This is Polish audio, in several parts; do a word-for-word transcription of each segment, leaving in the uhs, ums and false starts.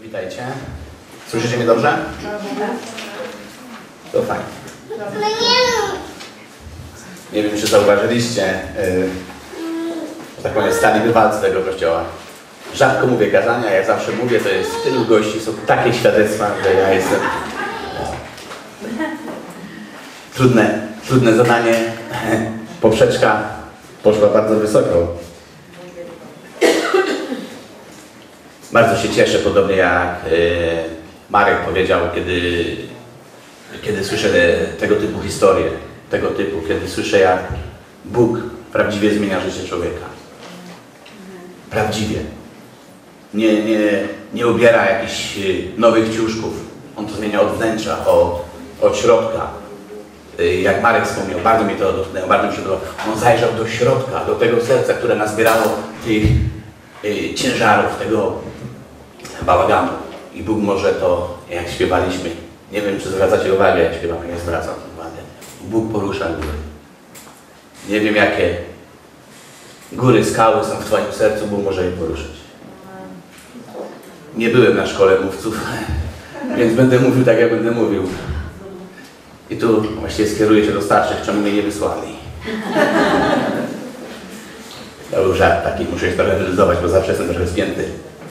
Witajcie. Słyszycie mnie dobrze? To fajnie. Nie wiem, czy zauważyliście, yy, tak powiem, stali bywalcy tego kościoła. Rzadko mówię kazania, jak zawsze mówię, to jest tylu gości, są takie świadectwa, że ja jestem... Trudne, trudne zadanie. Poprzeczka poszła bardzo wysoko. Bardzo się cieszę, podobnie jak yy, Marek powiedział, kiedy, kiedy słyszę tego typu historie, tego typu, kiedy słyszę, jak Bóg prawdziwie zmienia życie człowieka. Prawdziwie. Nie, nie, nie ubiera jakichś nowych ciuszków. On to zmienia od wnętrza, od, od środka. Jak Marek wspomniał, bardzo mi to dotknęło, bardzo mi się to... On zajrzał do środka, do tego serca, które nazbierało tych y, ciężarów, tego bałaganu. I Bóg może to, jak śpiewaliśmy, nie wiem, czy zwracacie uwagę, jak śpiewamy, ja zwracam uwagę. Bóg porusza góry. Nie wiem, jakie góry, skały są w Twoim sercu, Bóg może je poruszyć. Nie byłem na szkole mówców, więc będę mówił tak, jak będę mówił. I tu właściwie skieruję się do starszych, czemu mnie nie wysłali. To był żart taki, muszę się trochę wyluzować, bo zawsze jestem trochę spięty.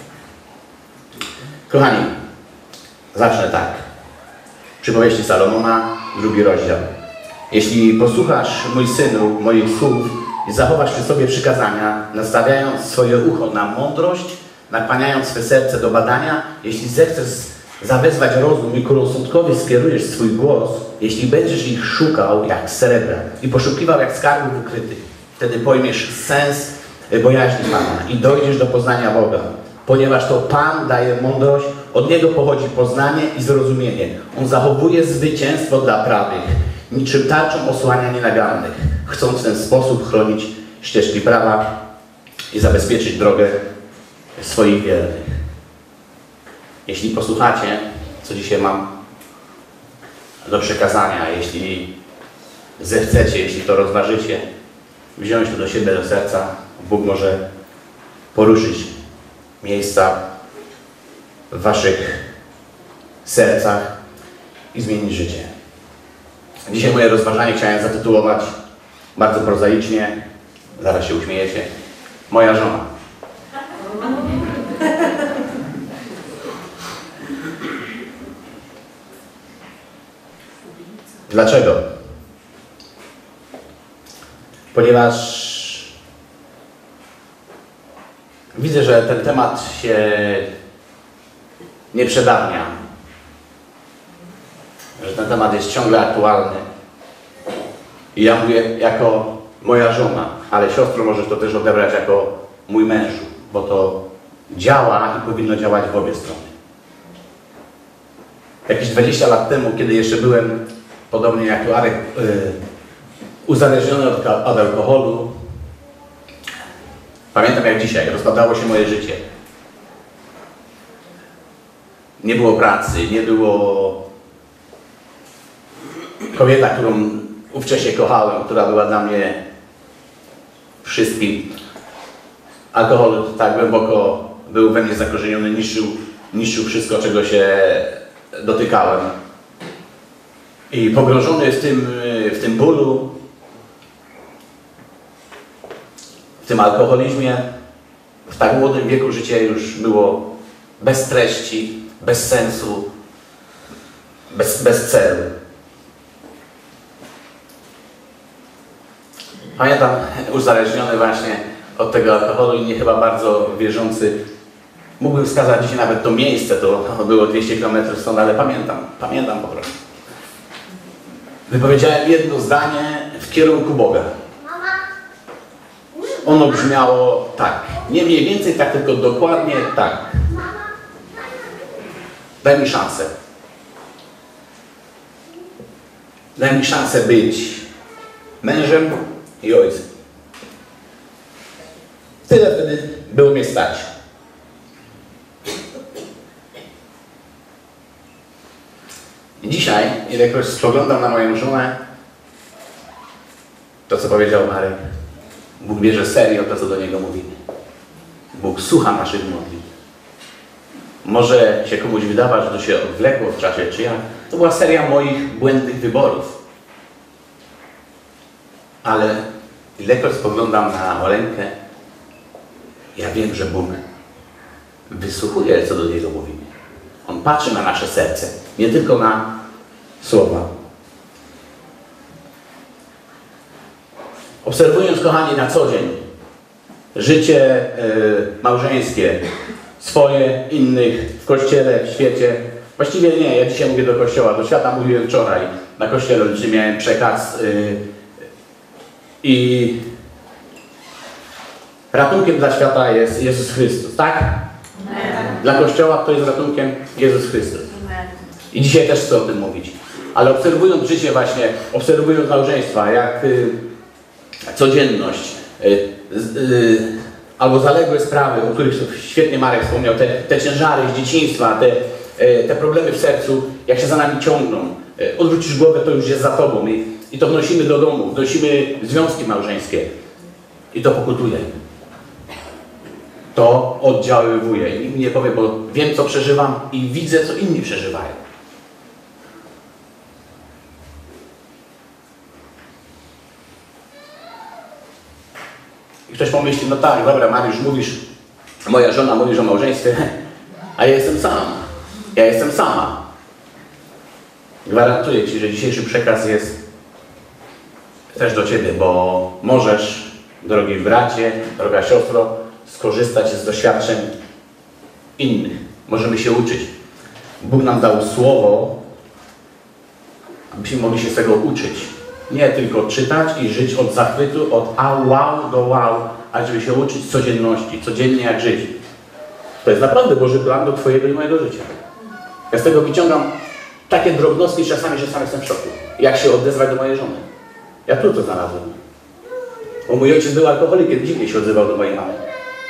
Kochani, zacznę tak. Przypowieści Salomona, drugi rozdział. Jeśli posłuchasz, mój synu, moich słów i zachowasz przy sobie przykazania, nastawiając swoje ucho na mądrość, nakłaniając swe serce do badania, jeśli zechcesz zawezwać rozum i ku rozsądkowi skierujesz swój głos, jeśli będziesz ich szukał jak srebra i poszukiwał jak skarbów ukrytych, wtedy pojmiesz sens bojaźni Pana i dojdziesz do poznania Boga. Ponieważ to Pan daje mądrość, od Niego pochodzi poznanie i zrozumienie. On zachowuje zwycięstwo dla prawych, niczym tarczą osłania nienagannych, chcąc w ten sposób chronić ścieżki prawa i zabezpieczyć drogę swoich wiernych. Jeśli posłuchacie, co dzisiaj mam do przekazania, jeśli zechcecie, jeśli to rozważycie, wziąć to do siebie, do serca, Bóg może poruszyć miejsca w waszych sercach i zmienić życie. Dzisiaj moje rozważanie chciałem zatytułować bardzo prozaicznie, zaraz się uśmiejecie, moja żona. Dlaczego? Ponieważ widzę, że ten temat się nie przedawnia, że ten temat jest ciągle aktualny. I ja mówię jako moja żona, ale siostro możesz to też odebrać jako mój mężu, bo to działa i powinno działać w obie strony. Jakieś dwadzieścia lat temu, kiedy jeszcze byłem, podobnie jak tu Arek, yy, uzależniony od, od alkoholu, pamiętam jak dzisiaj, rozpadało się moje życie. Nie było pracy, nie było... Kobieta, którą ówcześnie kochałem, która była dla mnie wszystkim. Alkohol tak głęboko był we mnie zakorzeniony, niszczył, niszczył wszystko, czego się dotykałem. I pogrążony w tym, w tym bólu, w tym alkoholizmie, w tak młodym wieku życie już było bez treści, bez sensu, bez, bez celu. Pamiętam, uzależniony właśnie od tego alkoholu i nie chyba bardzo wierzący, mógłbym wskazać dzisiaj nawet to miejsce, to było dwieście kilometrów stąd, ale pamiętam, pamiętam po prostu. Wypowiedziałem jedno zdanie w kierunku Boga. Ono brzmiało tak, nie mniej więcej tak, tylko dokładnie tak. Daj mi szansę. Daj mi szansę być mężem i ojcem. Tyle wtedy było mnie stać. I dzisiaj, ilekroć spoglądam na moją żonę, to co powiedział Marek, Bóg bierze serio to, co do Niego mówimy. Bóg słucha naszych modlitw. Może się komuś wydawać, że to się odwlekło w czasie, czy jak. To była seria moich błędnych wyborów. Ale ilekroć spoglądam na Oleńkę, ja wiem, że Bóg wysłuchuje, co do Niego mówimy. On patrzy na nasze serce, nie tylko na słowa. Obserwując, kochani, na co dzień życie y, małżeńskie, swoje, innych, w kościele, w świecie. Właściwie nie, ja dzisiaj mówię do kościoła, do świata mówiłem wczoraj na kościele, gdzie miałem przekaz y, i ratunkiem dla świata jest Jezus Chrystus, tak? Amen. Dla kościoła to jest ratunkiem Jezus Chrystus. Amen. I dzisiaj też chcę o tym mówić. Ale obserwując życie właśnie, obserwując małżeństwa, jak y, codzienność, y, y, albo zaległe sprawy, o których świetnie Marek wspomniał, te, te ciężary z dzieciństwa, te, te problemy w sercu, jak się za nami ciągną. Odwrócisz głowę, to już jest za tobą. I, i to wnosimy do domu, wnosimy związki małżeńskie. I to pokutuje. To oddziaływuje. I nikt mi nie powie, bo wiem, co przeżywam i widzę, co inni przeżywają. I ktoś pomyśli, no tak, dobra, Mariusz, mówisz, moja żona mówi o małżeństwie, a ja jestem sam. Ja jestem sama. Gwarantuję Ci, że dzisiejszy przekaz jest też do Ciebie, bo możesz, drogi bracie, droga siostro, skorzystać z doświadczeń innych. Możemy się uczyć. Bóg nam dał słowo, abyśmy mogli się z tego uczyć. Nie tylko czytać i żyć od zachwytu, od a wow do wow, ale żeby się uczyć codzienności, codziennie jak żyć. To jest naprawdę Boży plan do Twojego i mojego życia. Ja z tego wyciągam takie drobnostki czasami, że sam jestem w szoku. Jak się odezwać do mojej żony. Ja tu to znalazłem. Bo mój ojciec był alkoholikiem, dziwnie się odzywał do mojej mamy.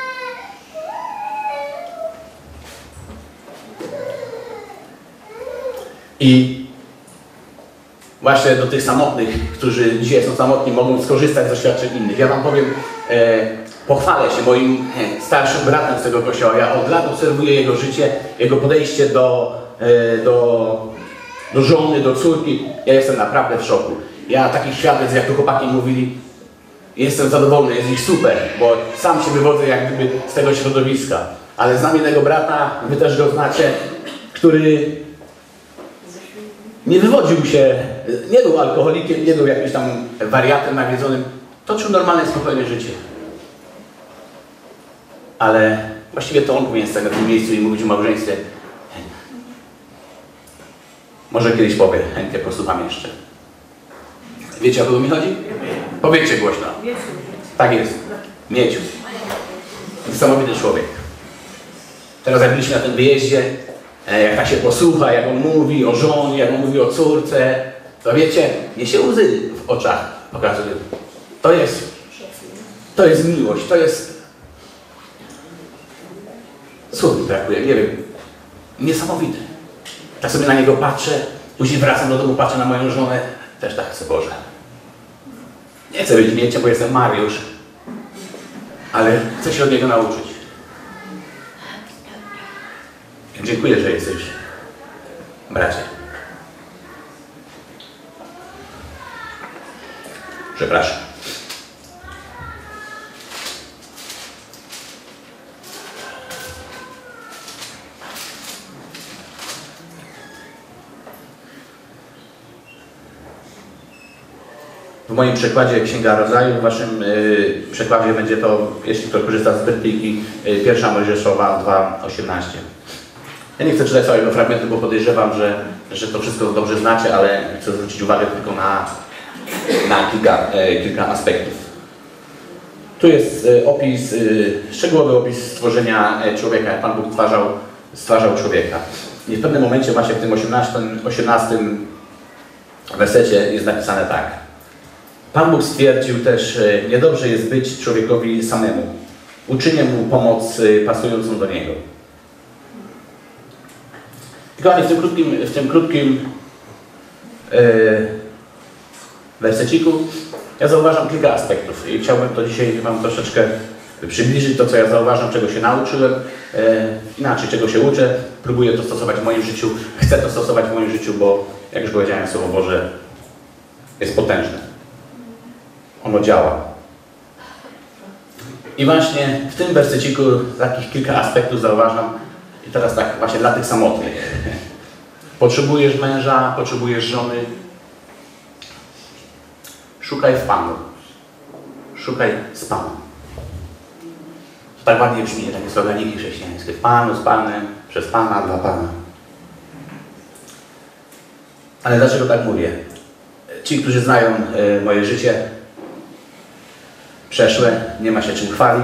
I właśnie do tych samotnych, którzy dzisiaj są samotni, mogą skorzystać z doświadczeń innych. Ja Wam powiem, e, pochwalę się moim e, starszym bratem z tego kościoła. Ja od lat obserwuję jego życie, jego podejście do, e, do, do żony, do córki. Ja jestem naprawdę w szoku. Ja takich świadectw, jak tu chłopaki mówili, jestem zadowolony, jest ich super, bo sam się wywodzę jak gdyby z tego środowiska. Ale znam jednego brata, Wy też go znacie, który nie wywodził się, nie był alkoholikiem, nie był jakimś tam wariatem nawiedzonym. Toczył normalne, spokojne życie. Ale właściwie to on powinien stać na tym miejscu i mówić o małżeństwie. Może kiedyś powie, chętnie posłucham jeszcze. Wiecie, o kogo mi chodzi? Powiedzcie głośno. Tak jest. Mieciu. Niesamowity człowiek. Teraz jak byliśmy na tym wyjeździe, jak tak się posłucha, jak on mówi o żonie, jak on mówi o córce, to wiecie, mnie się łzy w oczach pokazują. To jest, to jest miłość, to jest... Słów mi brakuje, nie wiem, niesamowite. Tak sobie na niego patrzę, później wracam do domu, patrzę na moją żonę, też tak chcę, Boże. Nie chcę być Mieciem, bo jestem Mariusz, ale chcę się od niego nauczyć. Dziękuję, że jesteś, bracie. Przepraszam. W moim przekładzie Księga Rodzaju, w waszym y, przekładzie będzie to, jeśli ktoś korzysta z Brytyjki, y, pierwsza Mojżeszowa dwa osiemnaście. Ja nie chcę czytać całego fragmentu, bo podejrzewam, że, że to wszystko dobrze znacie, ale chcę zwrócić uwagę tylko na, na kilka, e, kilka aspektów. Tu jest e, opis, e, szczegółowy opis stworzenia e, człowieka, jak Pan Bóg stwarzał, stwarzał człowieka. I w pewnym momencie właśnie w tym osiemnastym, osiemnastym wersecie jest napisane tak. Pan Bóg stwierdził też, e, niedobrze jest być człowiekowi samemu. Uczynię mu pomoc e, pasującą do niego. I kochani, w tym krótkim, w tym krótkim yy, werseciku ja zauważam kilka aspektów i chciałbym to dzisiaj Wam troszeczkę by przybliżyć to, co ja zauważam, czego się nauczyłem, e, inaczej, czego się uczę, próbuję to stosować w moim życiu, chcę to stosować w moim życiu, bo jak już powiedziałem, Słowo Boże jest potężne. Ono działa. I właśnie w tym werseciku takich kilka aspektów zauważam i teraz tak właśnie dla tych samotnych. Potrzebujesz męża, potrzebujesz żony. Szukaj w Panu. Szukaj z Panem. To tak ładnie brzmi, takie sloganiki chrześcijańskie. W Panu, z Panem, przez Pana, dla Pana. Ale dlaczego tak mówię? Ci, którzy znają y, moje życie przeszłe, nie ma się czym chwalić.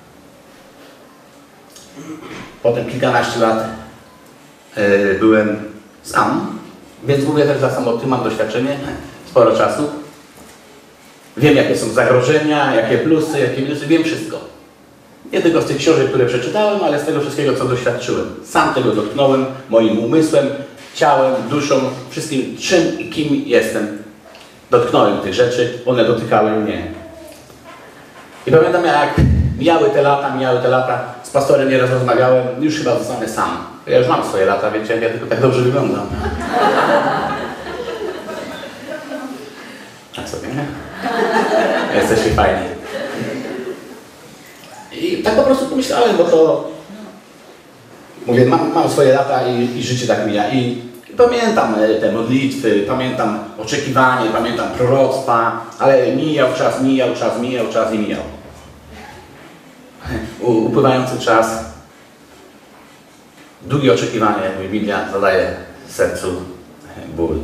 Potem kilkanaście lat y, byłem sam, więc mówię też za samotny, mam doświadczenie, sporo czasu. Wiem, jakie są zagrożenia, jakie plusy, jakie minusy, wiem wszystko. Nie tylko z tych książek, które przeczytałem, ale z tego wszystkiego, co doświadczyłem. Sam tego dotknąłem, moim umysłem, ciałem, duszą, wszystkim, czym i kim jestem. Dotknąłem tych rzeczy, one dotykały mnie. I pamiętam, jak mijały te lata, mijały te lata, z pastorem nieraz rozmawiałem, już chyba zostanę sam. Ja już mam swoje lata, wiecie, ja tylko tak dobrze wyglądam. A sobie, nie? Jesteście fajni. I tak po prostu pomyślałem, bo to... Mówię, mam, mam swoje lata i, i życie tak mija. I, I pamiętam te modlitwy, pamiętam oczekiwanie, pamiętam proroctwa, ale mijał czas, mijał czas, mijał czas i mijał. U, upływający czas, długie oczekiwanie, jak mówi Biblia, zadaje sercu ból.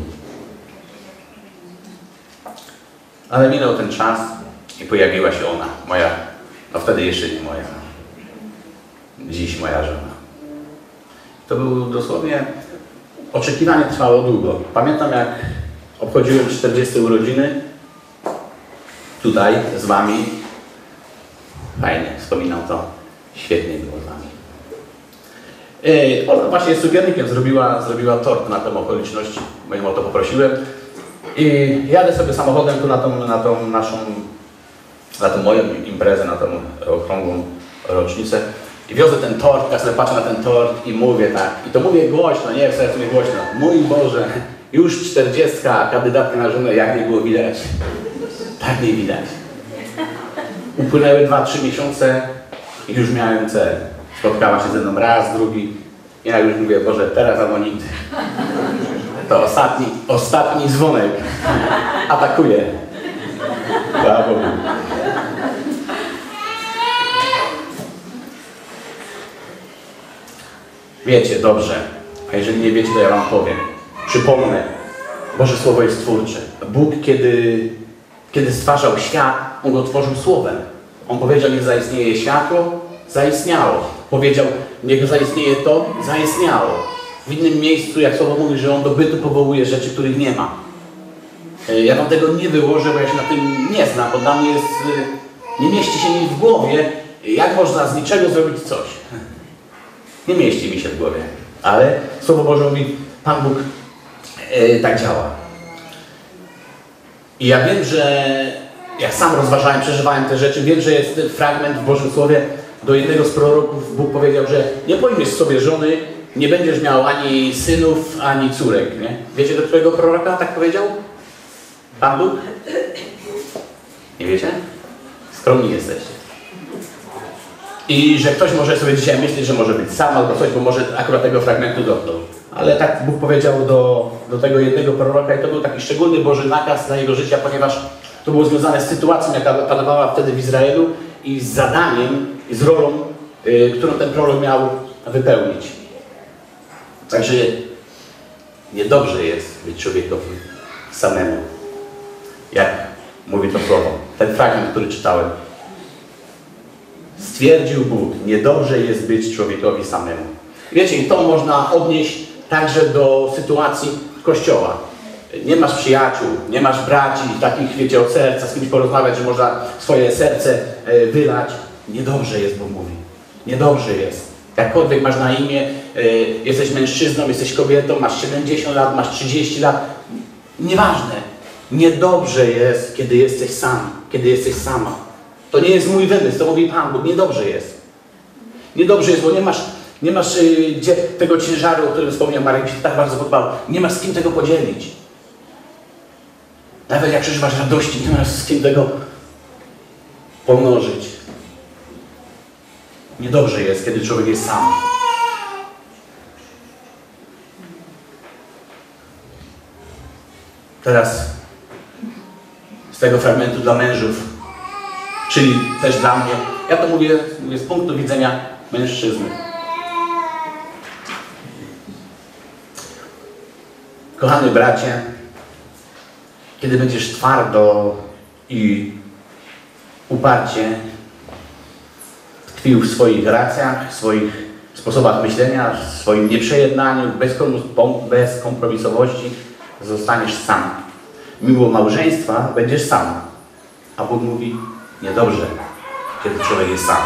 Ale minął ten czas i pojawiła się ona, moja, no wtedy jeszcze nie moja, dziś moja żona. To było dosłownie, oczekiwanie trwało długo. Pamiętam, jak obchodziłem czterdzieste urodziny, tutaj z wami. Fajnie, wspominam to, świetnie było z wami. Yy, ona właśnie z cukiernikiem zrobiła, zrobiła tort na tą okoliczność, bo ją o to poprosiłem. I jadę sobie samochodem tu na tą, na tą naszą, na tą moją imprezę, na tą okrągłą rocznicę i wiozę ten tort, ja sobie patrzę na ten tort i mówię tak, i to mówię głośno, nie w sercu, mówię głośno, mój Boże, już czterdziestka kandydatka na żonę, jak nie było widać, tak nie widać. Upłynęły dwa, trzy miesiące i już miałem cel. Spotkała się ze mną raz, drugi i ja już mówię, Boże, teraz albo nigdy. To ostatni, ostatni dzwonek. Atakuje. Chwała Bogu. Wiecie dobrze, a jeżeli nie wiecie, to ja wam powiem. Przypomnę, Boże Słowo jest twórcze. Bóg, kiedy, kiedy stwarzał świat, On go tworzył Słowem. On powiedział, niech zaistnieje światło, zaistniało. Powiedział, niech zaistnieje to, zaistniało. W innym miejscu, jak Słowo mówi, że On do bytu powołuje rzeczy, których nie ma. Ja wam tego nie wyłożę, bo ja się na tym nie znam, bo dla mnie jest, nie mieści się mi w głowie, jak można z niczego zrobić coś. Nie mieści mi się w głowie. Ale Słowo Boże mówi, Pan Bóg e, tak działa. I ja wiem, że jak sam rozważałem, przeżywałem te rzeczy, wiem, że jest fragment w Bożym Słowie, do jednego z proroków Bóg powiedział, że nie pojmiesz sobie żony, nie będziesz miał ani synów, ani córek, nie? Wiecie, do którego proroka tak powiedział? Pan Bóg? Nie wiecie? Skromni jesteście. I że ktoś może sobie dzisiaj myśleć, że może być sam albo coś, bo może akurat tego fragmentu dotknął. Ale tak Bóg powiedział do, do tego jednego proroka i to był taki szczególny Boży nakaz dla jego życia, ponieważ to było związane z sytuacją, jaka panowała wtedy w Izraelu i z zadaniem i z rolą, y, którą ten prorok miał wypełnić. Także niedobrze jest być człowiekowi samemu. Jak mówi to słowo. Ten fragment, który czytałem. Stwierdził Bóg, niedobrze jest być człowiekowi samemu. Wiecie, i to można odnieść także do sytuacji Kościoła. Nie masz przyjaciół, nie masz braci, takich, wiecie, od serca, z kimś porozmawiać, że można swoje serce wylać. Niedobrze jest, Bóg mówi. Niedobrze jest. Jakkolwiek masz na imię, jesteś mężczyzną, jesteś kobietą, masz siedemdziesiąt lat, masz trzydzieści lat. Nieważne. Niedobrze jest, kiedy jesteś sam, kiedy jesteś sama. To nie jest mój wymysł, to mówi Pan Bóg. Niedobrze jest. Niedobrze jest, bo nie masz, nie masz yy, gdzie tego ciężaru, o którym wspomniał Marek, się tak bardzo podobał. Nie masz z kim tego podzielić. Nawet jak przeżywasz radości, nie masz z kim tego pomnożyć. Niedobrze jest, kiedy człowiek jest sam. Teraz z tego fragmentu dla mężów, czyli też dla mnie, ja to mówię, mówię z punktu widzenia mężczyzny. Kochany bracie, kiedy będziesz twardo i uparcie tkwił w swoich racjach, w swoich sposobach myślenia, w swoim nieprzejednaniu, bez kompromisowości, zostaniesz sam. Mimo małżeństwa będziesz sam. A Bóg mówi, niedobrze, kiedy człowiek jest sam.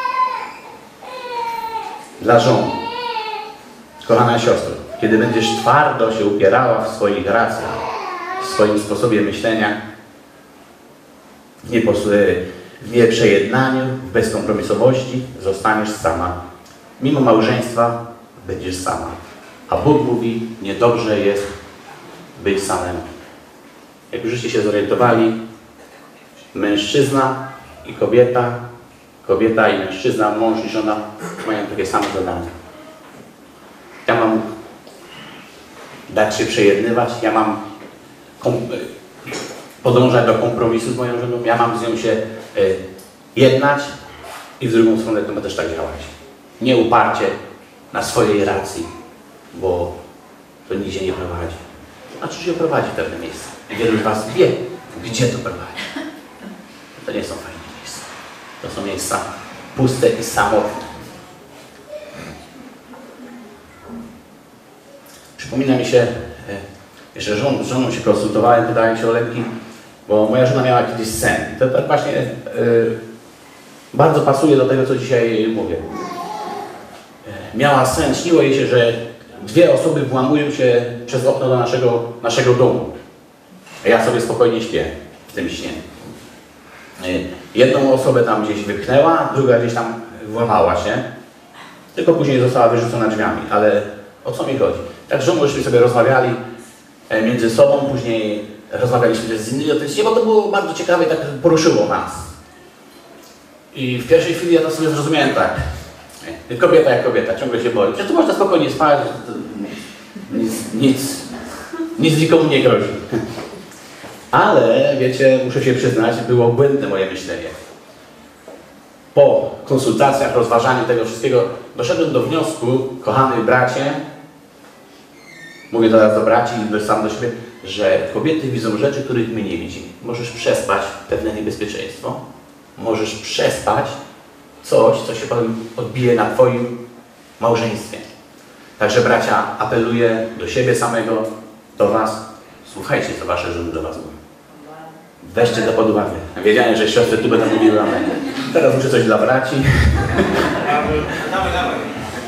Dla żon, kochana siostro, kiedy będziesz twardo się upierała w swoich racjach, w swoim sposobie myślenia, w, w nieprzejednaniu, w bezkompromisowości, zostaniesz sama. Mimo małżeństwa będziesz sama. A Bóg mówi, niedobrze jest być samemu. Jak już żeście się zorientowali, mężczyzna i kobieta, kobieta i mężczyzna, mąż i żona mają takie same zadania. Ja mam dać się przejednywać, ja mam podążać do kompromisu z moją żoną, ja mam z nią się y, jednać i w drugą stronę to ma też tak działać. Nie uparcie na swojej racji, bo to nigdzie nie prowadzi. Znaczy się prowadzi w pewne miejsce. Wielu z was wie, gdzie to prowadzi. To nie są fajne miejsca. To są miejsca puste i samotne. Przypomina mi się, że żon, z żoną się konsultowałem, pytałem się o lęki, bo moja żona miała kiedyś sen. I to tak właśnie yy, bardzo pasuje do tego, co dzisiaj mówię. Yy, miała sen, śniło jej się, że dwie osoby włamują się przez okno do naszego, naszego domu. A ja sobie spokojnie śpię w tym śnie. Yy, jedną osobę tam gdzieś wypchnęła, druga gdzieś tam włamała się. Tylko później została wyrzucona drzwiami. Ale o co mi chodzi? Tak z żoną żeśmy sobie rozmawiali między sobą, później rozmawialiśmy też z innymi o tym śnie, bo to było bardzo ciekawe i tak poruszyło nas. I w pierwszej chwili ja to sobie zrozumiałem tak. Kobieta jak kobieta, ciągle się boi. Przecież tu można spokojnie spać, nic, nic, nic nikomu nie grozi. Ale, wiecie, muszę się przyznać, było błędne moje myślenie. Po konsultacjach, rozważaniu tego wszystkiego, doszedłem do wniosku, kochany bracie, mówię teraz do braci i sam do siebie, że kobiety widzą rzeczy, których my nie widzimy. Możesz przespać pewne niebezpieczeństwo, możesz przespać coś, co się odbije na twoim małżeństwie. Także bracia, apeluję do siebie samego, do was, słuchajcie, co wasze żony do was mówią. Weźcie to pod uwagę. Wiedziałem, że siostry tu będą mówiły amen. Teraz muszę coś dla braci. Dawaj, dawaj.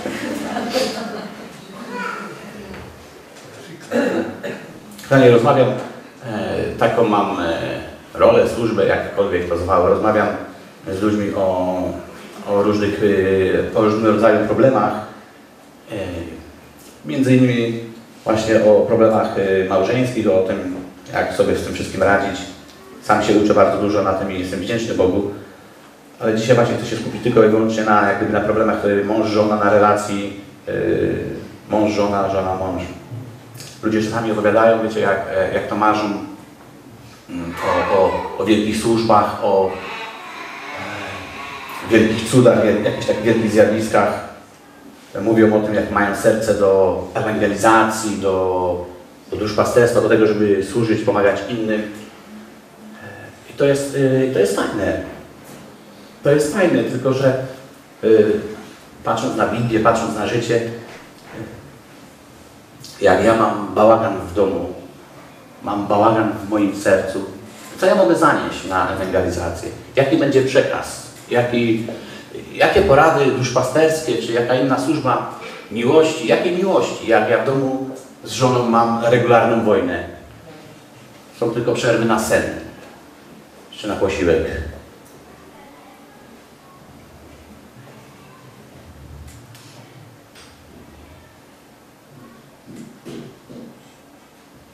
Kochani, rozmawiam, e, taką mam e, rolę, służbę, jakkolwiek to zwało. Rozmawiam z ludźmi o, o, różnych, e, o różnego rodzaju problemach. E, między innymi właśnie o problemach e, małżeńskich, o tym, jak sobie z tym wszystkim radzić. Sam się uczę bardzo dużo na tym i jestem wdzięczny Bogu. Ale dzisiaj właśnie chcę się skupić tylko i wyłącznie na, jak gdyby, na problemach mąż-żona, na relacji e, mąż-żona, żona-mąż. Ludzie czasami opowiadają, wiecie, jak, jak to marzą o, o, o wielkich służbach, o e, wielkich cudach, jakichś takich wielkich zjawiskach. Mówią o tym, jak mają serce do ewangelizacji, do, do duszpasterstwa, do tego, żeby służyć, pomagać innym. I to jest, e, to jest fajne. To jest fajne, tylko że e, patrząc na Biblię, patrząc na życie, jak ja mam bałagan w domu, mam bałagan w moim sercu, co ja mogę zanieść na ewangelizację? Jaki będzie przekaz? Jaki, jakie porady duszpasterskie, czy jaka inna służba miłości? Jakiej miłości? Jak ja w domu z żoną mam regularną wojnę? Są tylko przerwy na sen, czy na posiłek.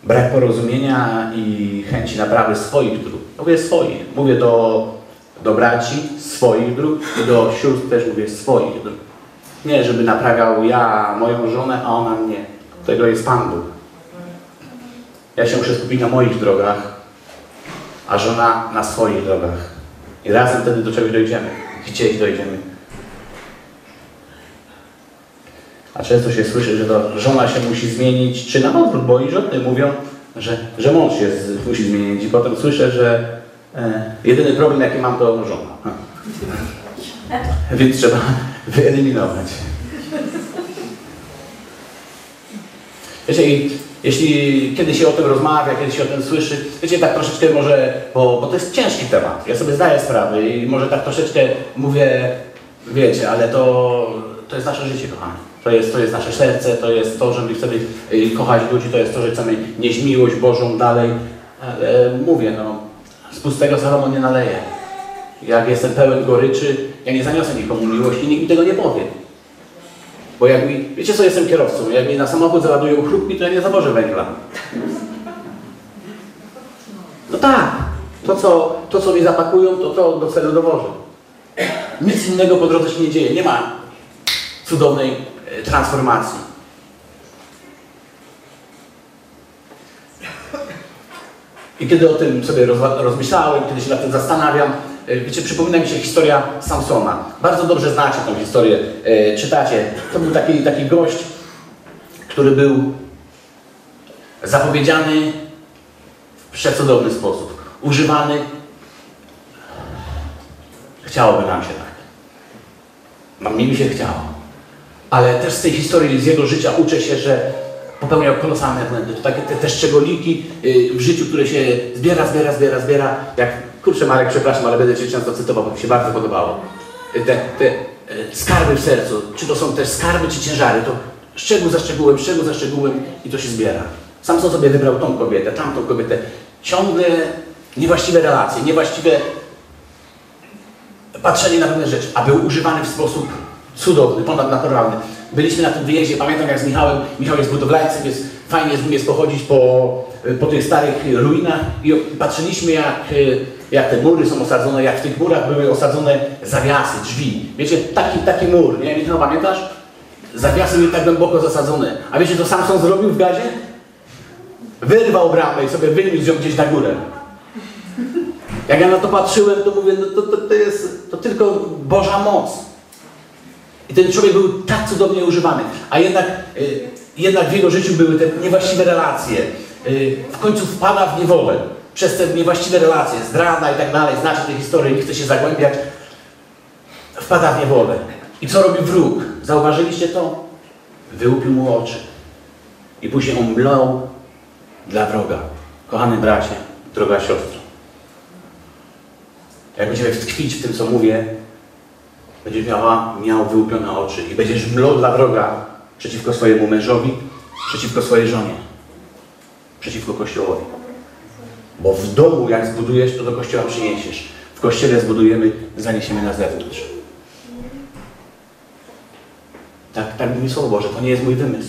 brak porozumienia i chęci naprawy swoich dróg. Mówię swoich, mówię do, do braci swoich dróg i do sióstr też mówię swoich dróg. Nie, żeby naprawiał ja moją żonę, a ona mnie. Tego jest Pan Bóg. Ja się muszę skupić na moich drogach, a żona na swoich drogach. I razem wtedy do czegoś dojdziemy. Gdzieś dojdziemy. A często się słyszy, że to żona się musi zmienić, czy na odwrót, bo i żony mówią, że, że mąż się z, musi zmienić. I potem słyszę, że e, jedyny problem, jaki mam, to żona. Ha. Więc trzeba wyeliminować. Wiecie, i jeśli kiedy się o tym rozmawia, kiedy się o tym słyszy, wiecie, tak troszeczkę może, bo, bo to jest ciężki temat, ja sobie zdaję sprawę i może tak troszeczkę mówię, wiecie, ale to, to jest nasze życie, kochani. To jest, to jest nasze serce, to jest to, że my chcemy kochać ludzi, to jest to, że chcemy nieść miłość Bożą dalej. Ale mówię, no, z pustego Salomon nie naleje. Jak jestem pełen goryczy, ja nie zaniosę nikomu miłości i nikt mi tego nie powie. Bo jak mi, wiecie co, jestem kierowcą, jak mi na samochód załadują chrupki, to ja nie zawożę węgla. No tak, to co, to co mi zapakują, to to do celu dowożę. Nic innego po drodze się nie dzieje, nie ma cudownej e, transformacji. I kiedy o tym sobie roz, rozmyślałem, kiedy się nad tym zastanawiam, wiecie, przypomina mi się historia Samsona. Bardzo dobrze znacie tę historię, e, czytacie. To był taki, taki gość, który był zapowiedziany w przecudowny sposób. Używany. Chciałoby nam się tak. Nam mi się chciało. Ale też z tej historii, z jego życia uczę się, że popełniał kolosalne błędy. To takie te, te szczególiki w życiu, które się zbiera, zbiera, zbiera, zbiera. Jak, kurczę Marek, przepraszam, ale będę Cię często cytował, bo mi się bardzo podobało. Te, te skarby w sercu, czy to są też skarby, czy ciężary, to szczegół za szczegółem, szczegół za szczegółem i to się zbiera. Samson sobie wybrał tą kobietę, tamtą kobietę. Ciągle niewłaściwe relacje, niewłaściwe patrzenie na pewne rzeczy, a był używany w sposób cudowny, ponadnaturalny. Byliśmy na tym wyjeździe, pamiętam jak z Michałem, Michał jest budowlańcem, jest fajnie jest, jest pochodzić po, po tych starych ruinach i patrzyliśmy jak, jak te mury są osadzone, jak w tych murach były osadzone zawiasy, drzwi. Wiecie, taki, taki mur, nie? Michał, pamiętasz? Zawiasy były tak głęboko zasadzone. A wiecie co Samson zrobił w gazie? Wyrwał bramę i sobie wyniósł ją gdzieś na górę. Jak ja na to patrzyłem, to mówię, no to, to, to jest to tylko Boża moc. I ten człowiek był tak cudownie używany, a jednak, y, jednak w jego życiu były te niewłaściwe relacje. Y, w końcu wpada w niewolę przez te niewłaściwe relacje, zdrada i tak dalej. Znacie tę historię, nie chcę się zagłębiać. Wpada w niewolę. I co robi wróg? Zauważyliście to? Wyłupił mu oczy. I później on mlał dla wroga. Kochany bracie, droga siostro. Jak będziemy tkwić w tym, co mówię, będziesz miała, miał wyłupione oczy i będziesz mlał dla wroga przeciwko swojemu mężowi, przeciwko swojej żonie, przeciwko Kościołowi. Bo w domu, jak zbudujesz, to do Kościoła przyniesiesz. W Kościele zbudujemy, zaniesiemy na zewnątrz. Tak, tak mówi Słowo Boże, to nie jest mój wymysł.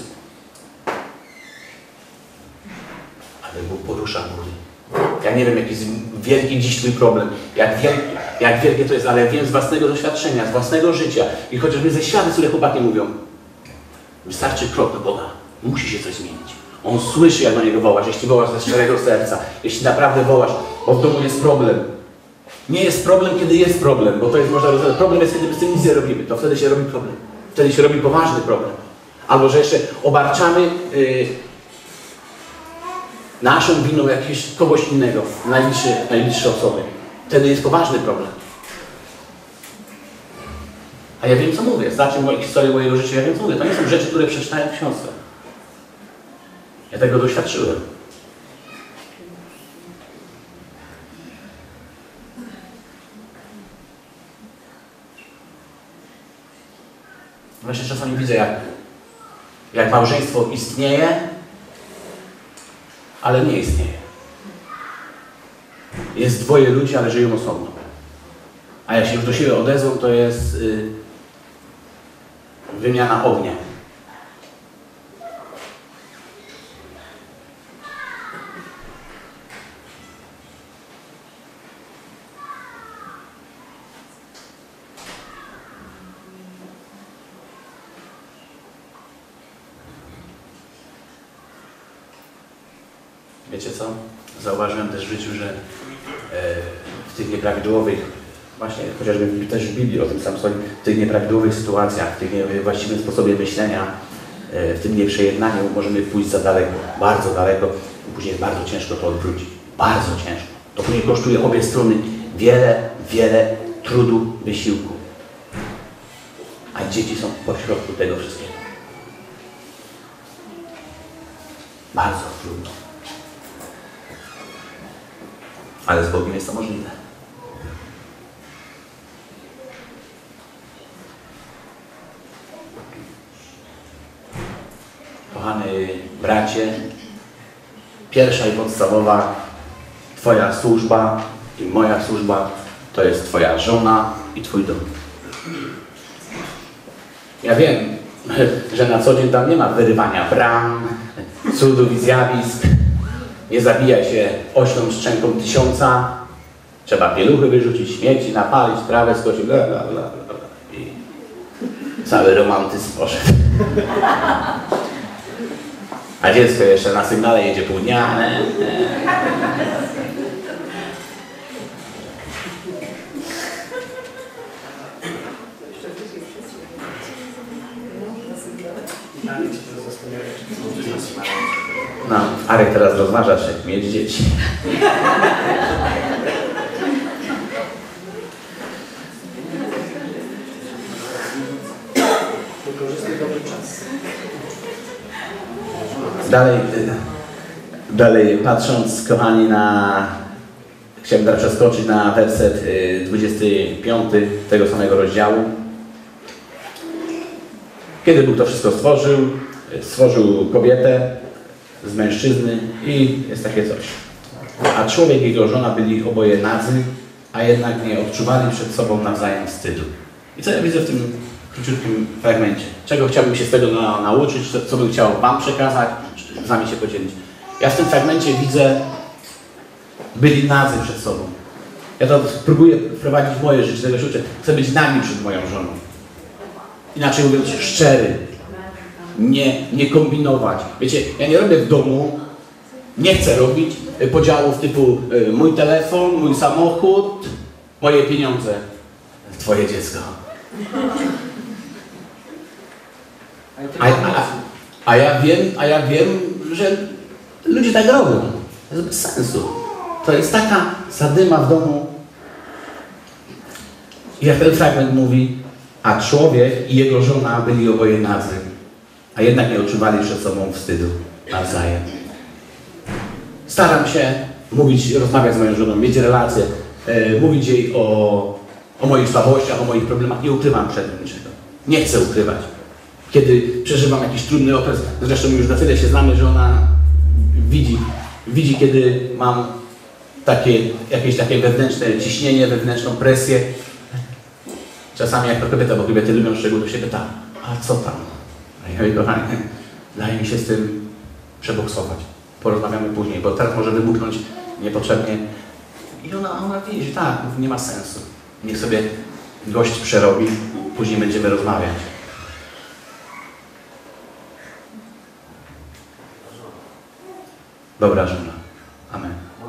Ale Bóg porusza góry. Ja nie wiem, jaki jest wielki dziś Twój problem, jak wielki, jak wielkie to jest, ale wiem z własnego doświadczenia, z własnego życia i chociażby ze świadectw, które chłopaki mówią, wystarczy krok do Boga, musi się coś zmienić. On słyszy, jak do Niego wołasz, jeśli wołasz ze szczerego serca, jeśli naprawdę wołasz, bo w domu jest problem. Nie jest problem, kiedy jest problem, bo to jest można rozwiązać. Problem jest, kiedy my z tym nic nie robimy, to wtedy się robi problem. Wtedy się robi poważny problem. Albo, że jeszcze obarczamy yy, naszą winą jakiegoś kogoś innego, najbliższe, najbliższe osoby. Wtedy jest poważny problem. A ja wiem, co mówię. Znacie moją historię mojego życia, ja wiem, co mówię. To nie są rzeczy, które przeczytałem w książce. Ja tego doświadczyłem. Właśnie czasami widzę, jak, jak małżeństwo istnieje, ale nie istnieje. Jest dwoje ludzi, ale żyją osobno. A jak się już do siebie odezwą, to jest yy, wymiana ognia. Wiecie co? Zauważyłem też w życiu, że e, w tych nieprawidłowych, właśnie chociażby też w Biblii o tym Samsonie, w tych nieprawidłowych sytuacjach, w tych niewłaściwym sposobie myślenia, e, w tym nieprzejednaniu możemy pójść za daleko, bardzo daleko i później jest bardzo ciężko to odwrócić. Bardzo ciężko. To później kosztuje obie strony wiele, wiele trudu, wysiłku. A dzieci są pośrodku tego wszystkiego. Bardzo trudno. Ale z Bogiem jest to możliwe. Kochany bracie, pierwsza i podstawowa Twoja służba i moja służba to jest Twoja żona i Twój dom. Ja wiem, że na co dzień tam nie ma wyrywania bram, cudów i zjawisk. Nie zabija się oślą szczęką tysiąca. Trzeba pieluchy wyrzucić, śmieci, napalić, trawę skosić, bla, bla, bla, bla. I cały romantyzm poszedł. A dziecko jeszcze na sygnale jedzie pół dnia. No, Arek teraz rozważa, czy mieć dzieci. Dalej, dalej patrząc, kochani, na... Chciałbym teraz przeskoczyć na werset dwudziesty piąty tego samego rozdziału. Kiedy Bóg to wszystko stworzył, stworzył kobietę z mężczyzny i jest takie coś. A człowiek i jego żona byli oboje nadzy, a jednak nie odczuwali przed sobą nawzajem wstydu. I co ja widzę w tym króciutkim fragmencie? Czego chciałbym się z tego na, nauczyć, co bym chciał Wam przekazać, z Wami się podzielić. Ja w tym fragmencie widzę, byli nadzy przed sobą. Ja to próbuję wprowadzić w moje życie, tego się uczę. Chcę być nami przed moją żoną. Inaczej mówiąc, szczery. Nie, nie kombinować. Wiecie, ja nie robię w domu, nie chcę robić podziałów typu y, mój telefon, mój samochód, moje pieniądze, Twoje dziecko. A, a, a, ja wiem, a ja wiem, że ludzie tak robią. To jest bez sensu. To jest taka zadyma w domu. I jak ten fragment mówi, a człowiek i jego żona byli oboje nadzy, a jednak nie odczuwali przed sobą wstydu nawzajem. Staram się mówić, rozmawiać z moją żoną, mieć relacje, e, mówić jej o, o moich słabościach, o moich problemach. Nie ukrywam przed tym niczego. Nie chcę ukrywać. Kiedy przeżywam jakiś trudny okres, zresztą już na tyle się znamy, że ona widzi, widzi kiedy mam takie, jakieś takie wewnętrzne ciśnienie, wewnętrzną presję. Czasami jak to kobieta, bo kobiety lubią szczegóły, to się pyta, a co tam? A ja mówię, kochanie, daj mi się z tym przeboksować. Porozmawiamy później, bo teraz może wybuchnąć niepotrzebnie. I ona, ona widzi, tak, nie ma sensu. Niech sobie gość przerobi, później będziemy rozmawiać. Dobra żona. Amen.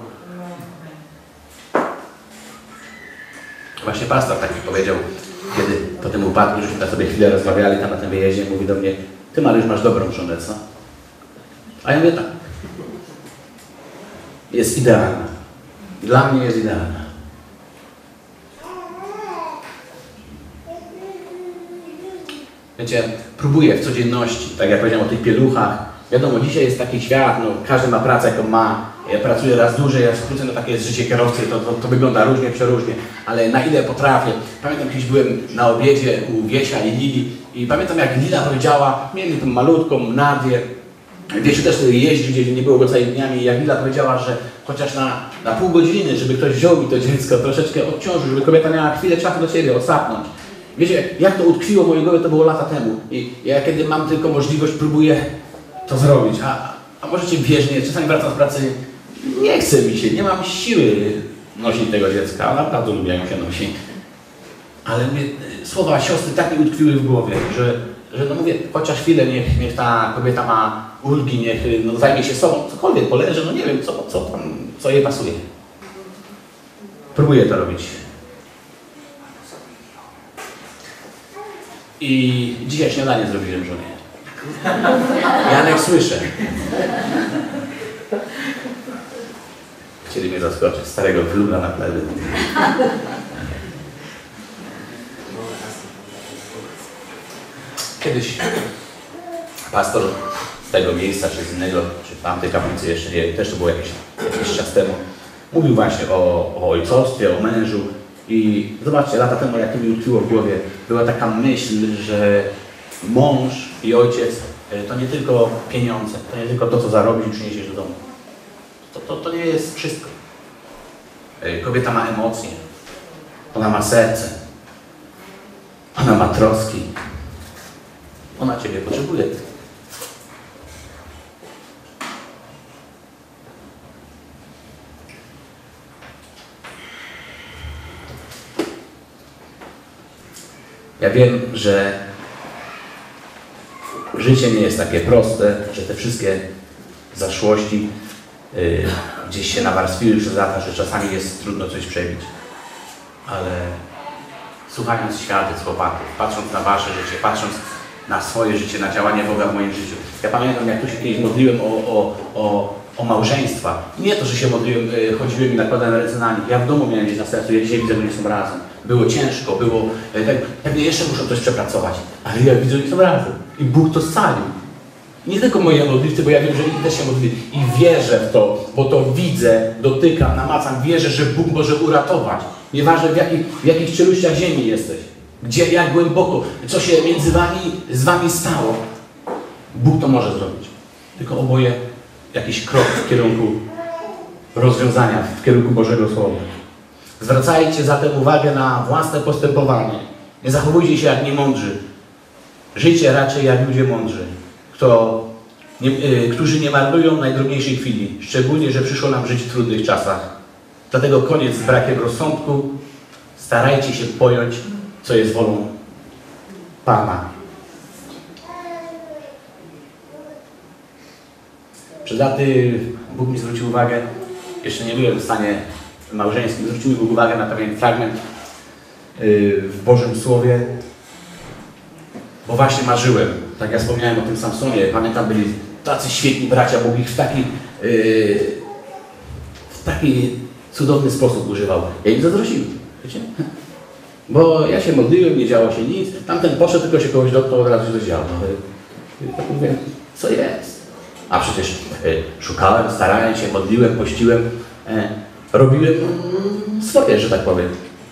Właśnie pastor tak mi powiedział, kiedy po tym upadku, żeśmy tak sobie chwilę rozmawiali tam na tym wyjeździe, mówi do mnie, ty Mariusz masz dobrą żonę, co? A ja mówię tak. Jest idealna. Dla mnie jest idealna. Wiecie, próbuję w codzienności, tak jak powiedziałem o tych pieluchach. Wiadomo, dzisiaj jest taki świat, no, każdy ma pracę jaką ma. Ja pracuję raz dłużej, ja skrócę, no takie jest życie kierowcy, to, to, to wygląda różnie, przeróżnie, ale na ile potrafię. Pamiętam, kiedyś byłem na obiedzie u Wiesia i Lili i pamiętam, jak Lila powiedziała, mieli tą malutką Nadię, Wiesiu też wtedy jeździł, gdzie nie było go całymi dniami, i jak Lila powiedziała, że chociaż na, na pół godziny, żeby ktoś wziął mi to dziecko, troszeczkę odciążył, żeby kobieta miała chwilę czasu do siebie, odsapnąć. Wiecie, jak to utkwiło w mojej głowie, to było lata temu. I ja kiedy mam tylko możliwość, próbuję to zrobić. A, a możecie wierzyć, czasami wracam z pracy, nie chce mi się, nie mam siły nosić tego dziecka, a naprawdę lubię, jak się nosi. Ale mnie, słowa siostry tak mi utkwiły w głowie, że, że no mówię, chociaż chwilę niech, niech ta kobieta ma ulgi, niech no, zajmie się sobą, cokolwiek, poleży, no nie wiem, co, co tam, co jej pasuje. Próbuję to robić. I dzisiaj śniadanie zrobiłem żonie. Janek, słyszę. Chcieli mnie zaskoczyć, starego wluga na plewy. Kiedyś pastor z tego miejsca, czy z innego, czy tamtej kaplicy, jeszcze nie, też to było jakieś, jakiś czas temu, mówił właśnie o, o ojcostwie, o mężu. I zobaczcie, lata temu, jak to mi utkwiło w głowie, była taka myśl, że mąż i ojciec to nie tylko pieniądze, to nie tylko to, co zarobisz i przyniesiesz do domu. To, to, to nie jest wszystko. Kobieta ma emocje, ona ma serce, ona ma troski, ona Ciebie potrzebuje. Ja wiem, że życie nie jest takie proste, że te wszystkie zaszłości yy, gdzieś się nawarstwiły przez lata, że czasami jest trudno coś przebić. Ale słuchając świadectw chłopaków, patrząc na Wasze życie, patrząc na swoje życie, na działanie Boga w moim życiu. Ja pamiętam, jak tu się kiedyś modliłem o, o, o, o małżeństwa. Nie to, że się modliłem, yy, chodziłem i nakładałem ręce na nich. Ja w domu miałem gdzieś na sercu, ja dzisiaj widzę, że oni są razem. Było ciężko, było, tak, pewnie jeszcze muszą coś przepracować, ale ja widzę, że oni są razem. I Bóg to scalił. Nie tylko moje modlitwy, bo ja wiem, że inni też się modlili. I wierzę w to, bo to widzę, dotykam, namacam, wierzę, że Bóg może uratować. Nieważne w jakich, w jakich czeluściach ziemi jesteś, gdzie, jak głęboko, co się między wami, z wami stało. Bóg to może zrobić. Tylko oboje jakiś krok w kierunku rozwiązania, w kierunku Bożego Słowa. Zwracajcie zatem uwagę na własne postępowanie. Nie zachowujcie się jak niemądrzy. Żyjcie raczej jak ludzie mądrzy, kto, nie, y, którzy nie marnują najdrobniejszej chwili. Szczególnie, że przyszło nam żyć w trudnych czasach. Dlatego koniec z brakiem rozsądku. Starajcie się pojąć, co jest wolą Pana. Przed laty Bóg mi zwrócił uwagę, jeszcze nie byłem w stanie małżeńskim, zwrócił mi Bóg uwagę na pewien fragment yy, w Bożym Słowie, bo właśnie marzyłem, tak jak wspomniałem o tym Samsonie, pamiętam, byli tacy świetni bracia, Bóg ich w taki, yy, w taki cudowny sposób używał. Ja im zazdrościłem, wiecie? Bo ja się modliłem, nie działo się nic, tamten poszedł, tylko się kogoś dotknął, od razu się coś działo. Tak mówię, co jest? A przecież y, szukałem, starałem się, modliłem, pościłem, y, robiłem y, swoje, że tak powiem.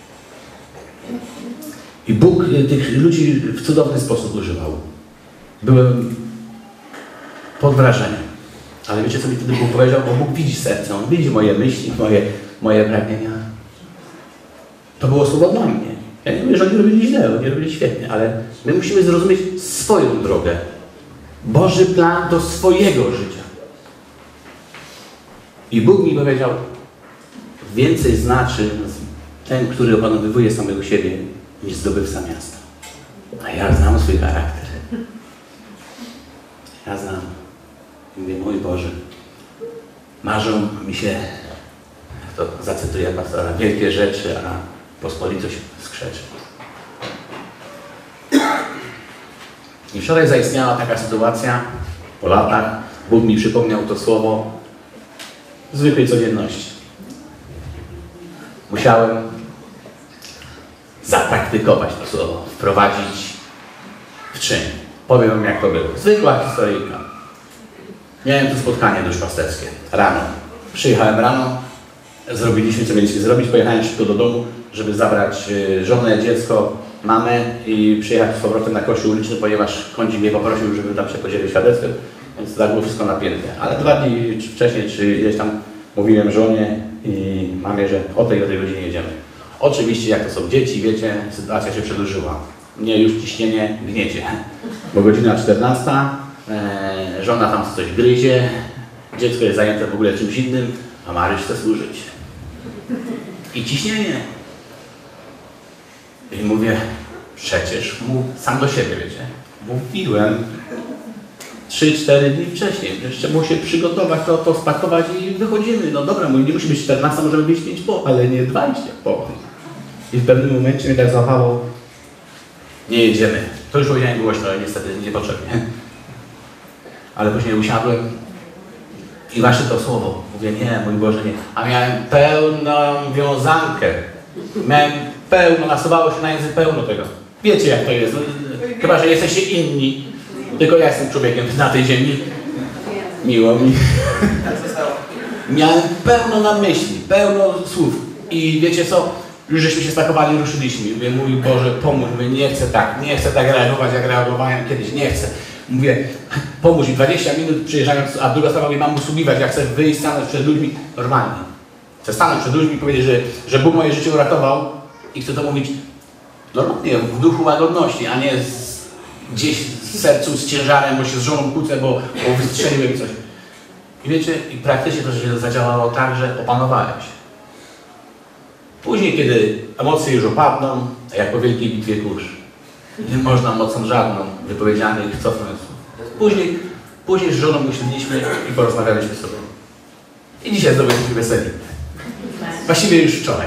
I Bóg y, tych ludzi w cudowny sposób używał. Byłem pod wrażeniem. Ale wiecie, co mi wtedy Bóg powiedział? Bo Bóg widzi serce, On widzi moje myśli, moje, moje pragnienia. To było słowo dla mnie. Ja nie mówię, że oni robili źle, oni robili świetnie, ale my musimy zrozumieć swoją drogę. Boży plan do swojego życia. I Bóg mi powiedział, więcej znaczy ten, który opanowywuje samego siebie, niż zdobywca miasta. A ja znam swój charakter. Ja znam. Mówię, mój Boże, marzą mi się, jak to zacytuję pastora, wielkie rzeczy, a pospolitość skrzeczy. I wczoraj zaistniała taka sytuacja, po latach, Bóg mi przypomniał to słowo w zwykłej codzienności. Musiałem zapraktykować to słowo, wprowadzić w czyn. Powiem wam, jak to było. Zwykła historyjka. Miałem tu spotkanie duszpasterskie rano. Przyjechałem rano, zrobiliśmy, co mieliśmy zrobić, pojechałem szybko do domu, żeby zabrać żonę, dziecko, mamę i przyjechać z powrotem na kościół uliczny, ponieważ kądzik mnie poprosił, żebym tam się podzielił świadectwem, więc tak było wszystko napięte. Ale dwa dni wcześniej, czy ileś tam mówiłem żonie i mamie, że o tej o tej godzinie jedziemy. Oczywiście, jak to są dzieci, wiecie, sytuacja się przedłużyła. Mnie już ciśnienie gniecie, bo godzina czternasta, e, żona tam coś gryzie, dziecko jest zajęte w ogóle czymś innym, a Maryś chce służyć. I ciśnienie. I mówię, przecież mu sam do siebie, wiecie, mówiłem, trzy cztery dni wcześniej. Jeszcze mu się przygotować, to, to spakować i wychodzimy. No dobra, mówi, nie musi być czternasta, możemy być pięć po, ale nie dwadzieścia po. I w pewnym momencie mnie tak załapało, nie jedziemy. To już powiedziałem głośno, ale niestety niepotrzebnie. Ale później usiadłem i właśnie to słowo. Mówię, nie, mój Boże, nie. A miałem pełną wiązankę. Miałem pełno, nasuwało się na język pełno tego. Wiecie jak to jest. No, chyba, że jesteście inni. Tylko ja jestem człowiekiem na tej ziemi. Miło mi. Miałem pełno na myśli, pełno słów. I wiecie co? Już żeśmy się spakowali, ruszyliśmy. Mówię, mój Boże, pomóż mi, nie chcę tak, nie chcę tak reagować, jak reagowałem kiedyś, nie chcę. Mówię, pomóż mi, dwadzieścia minut przyjeżdżając, a druga sprawa, mam usługiwać, jak chcę wyjść, stanąć przed ludźmi normalnie. Chcę stanąć przed ludźmi i powiedzieć, że, że Bóg moje życie uratował i chcę to mówić normalnie, w duchu łagodności, a nie z, gdzieś w sercu z ciężarem, bo się z żoną kłócę, bo, bo wystrzeliłem coś. I wiecie, i praktycznie to się zadziałało tak, że opanowałem się. Później, kiedy emocje już opadną, jak po wielkiej bitwie kurz, nie można mocą żadną wypowiedzianych cofnąć słów. Później, później z żoną usiedliśmy i porozmawialiśmy sobie. I dzisiaj znowu jesteśmy weseli. Właściwie już wczoraj.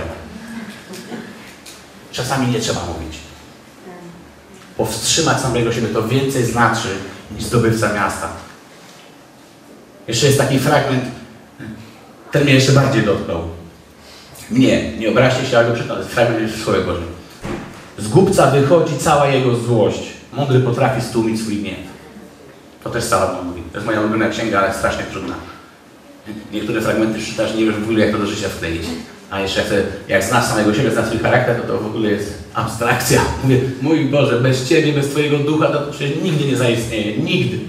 Czasami nie trzeba mówić. Powstrzymać samego siebie to więcej znaczy niż zdobywca miasta. Jeszcze jest taki fragment, ten mnie jeszcze bardziej dotknął. Mnie, nie obraźcie się, ale przekonać, fragment jest w Słowie Bożym. Z głupca wychodzi cała jego złość. Mądry potrafi stłumić swój gniew. To też Salomon mówi. To jest moja ulubiona księga, ale strasznie trudna. Niektóre fragmenty czytasz, nie wiesz w ogóle, jak to do życia wkleić. A jeszcze jak, jak znasz samego siebie, znasz swój charakter, to to w ogóle jest abstrakcja. Mówię, mój Boże, bez Ciebie, bez Twojego ducha, to przecież nigdy nie zaistnieje. Nigdy.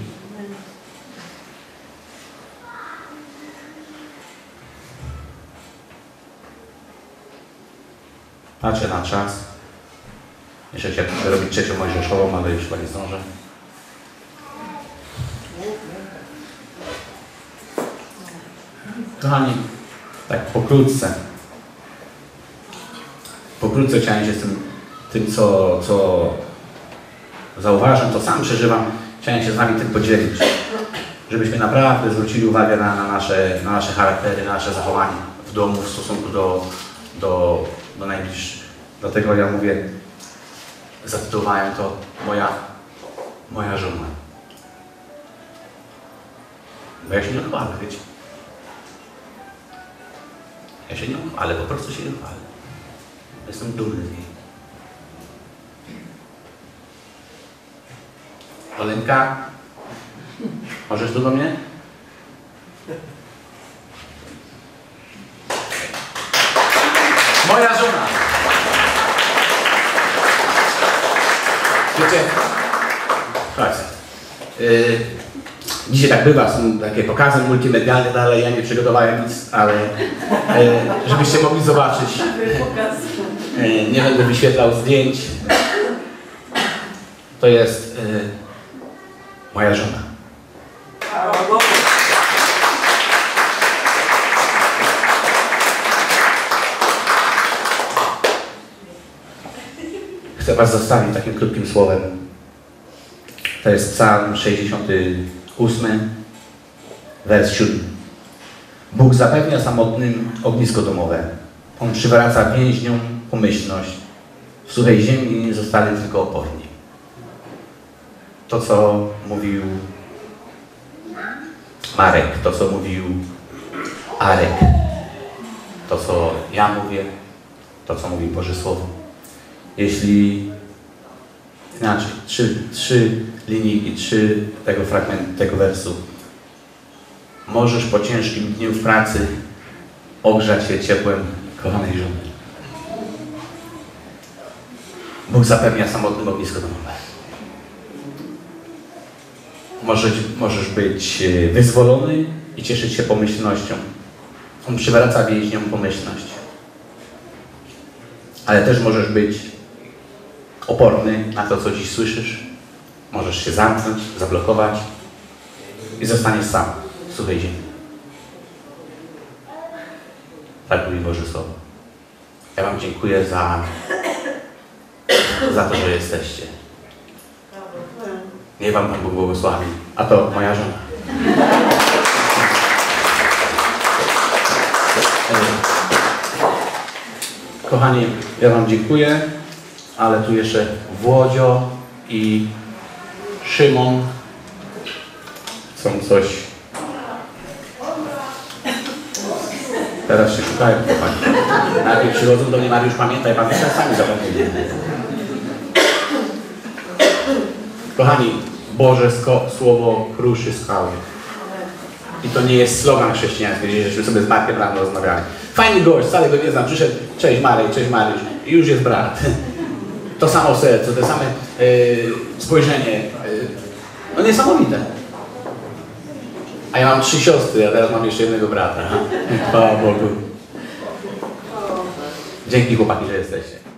Patrzę na czas. Jeszcze chciałbym robić trzecią mojżeszową, ale już chyba nie zdążę. Kochani, tak pokrótce. Pokrótce chciałem się z tym, tym co, co zauważam, co sam przeżywam, chciałem się z Wami tym podzielić. Żebyśmy naprawdę zwrócili uwagę na, na, nasze, na nasze charaktery, na nasze zachowanie w domu, w stosunku do, do, do najbliższych. Dlatego ja mówię, zatytułowałem to moja, moja żona. Bo ja się nie chwalę, wiecie. Ja się nie chwalę, po prostu się nie chwalę. Jestem dumny z niej. Olenka, możesz tu do mnie? Moja żona. Wiecie, słuchajcie, yy, dzisiaj tak bywa, są takie pokazy multimedialne, dalej ja nie przygotowałem nic, ale yy, żebyście mogli zobaczyć. Yy, nie będę wyświetlał zdjęć. To jest yy, moja żona. Chcę Was zostawić takim krótkim słowem. To jest Psalm sześćdziesiąty ósmy, wers siódmy. Bóg zapewnia samotnym ognisko domowe. On przywraca więźniom pomyślność. W suchej ziemi zostali tylko oporni. To, co mówił Marek, to, co mówił Arek, to, co ja mówię, to, co mówi Boże Słowo. Jeśli inaczej, trzy, trzy linijki, trzy tego fragmentu, tego wersu. Możesz po ciężkim dniu w pracy ogrzać się ciepłem kochanej żony. Bóg zapewnia samotnym ognisko domowe. Możesz, możesz być wyzwolony i cieszyć się pomyślnością. On przywraca więźniom pomyślność. Ale też możesz być oporny na to, co dziś słyszysz. Możesz się zamknąć, zablokować i zostaniesz sam w suchej ziemi. Tak mówi Boże Słowo. Ja Wam dziękuję za, za to, że jesteście. Niech wam Pan Bóg błogosławi. A to moja żona. Kochani, ja wam dziękuję, ale tu jeszcze Włodzio i Szymon chcą coś. Teraz się szukają, kochani. Najpierw przychodzą do mnie, Mariusz, pamiętaj, pamiętaj, sami zapomnieli. Kochani, Boże Słowo kruszy skały. I to nie jest slogan chrześcijański, gdzie żeśmy sobie z Markiem rano rozmawiali. Fajny gość, wcale go nie znam, przyszedł, cześć Marek, cześć Mariusz, i już jest brat. To samo serce, to same yy, spojrzenie. Yy, no niesamowite. A ja mam trzy siostry, a teraz mam jeszcze jednego brata. Chwała Bogu. Dzięki chłopaki, że jesteście.